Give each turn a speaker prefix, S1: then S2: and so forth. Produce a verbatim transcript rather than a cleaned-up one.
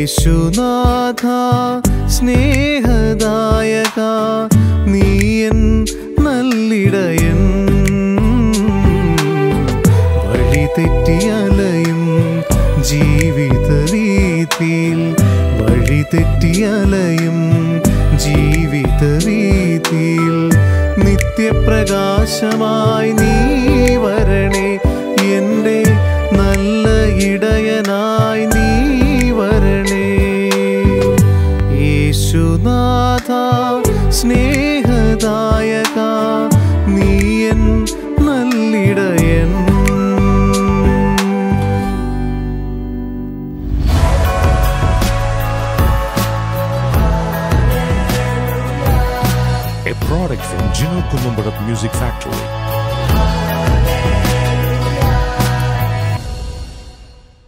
S1: യേശുനാഥ സ്നേഹദായക നീയൻ നല്ലിടയൻ വഴി തെറ്റിയലയും ജീവിത രീതിയിൽ വഴി തെറ്റിയലയും ജീവിത രീതിയിൽ നിത്യപ്രകാശമായി നീ വരണേ എൻ്റെ നല്ല ഇടയനായി നീ വരണേ യേശുനാഥ സ്നേഹദായക നീയൻ നല്ലിടയൻ.
S2: A product from Gino Columbarat Music Factory.